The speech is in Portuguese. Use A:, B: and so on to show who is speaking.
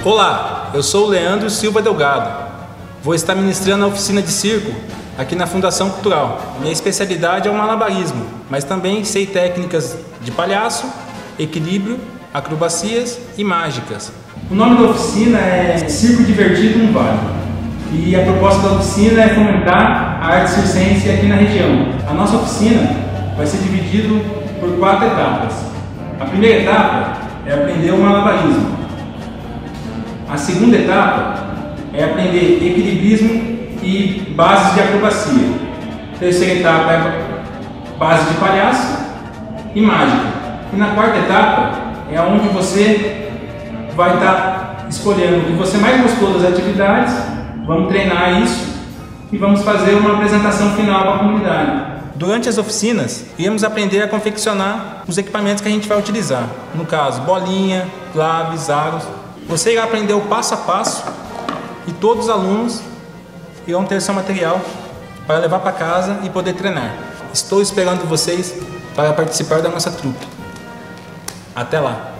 A: Olá, eu sou o Leandro Silva Delgado. Vou estar ministrando a oficina de circo aqui na Fundação Cultural. Minha especialidade é o malabarismo, mas também sei técnicas de palhaço, equilíbrio, acrobacias e mágicas. O nome da oficina é Circo Divertido no Vale. E a proposta da oficina é fomentar a arte circense aqui na região. A nossa oficina vai ser dividida por 4 etapas. A primeira etapa é aprender o malabarismo. A segunda etapa é aprender equilibrismo e bases de acrobacia. A terceira etapa é base de palhaço e mágica. E na quarta etapa é onde você vai estar escolhendo o que você mais gostou das atividades, vamos treinar isso e vamos fazer uma apresentação final para a comunidade. Durante as oficinas, iremos aprender a confeccionar os equipamentos que a gente vai utilizar. No caso, bolinha, claves, aros. Você irá aprender o passo a passo e todos os alunos irão ter seu material para levar para casa e poder treinar. Estou esperando vocês para participar da nossa trupe. Até lá!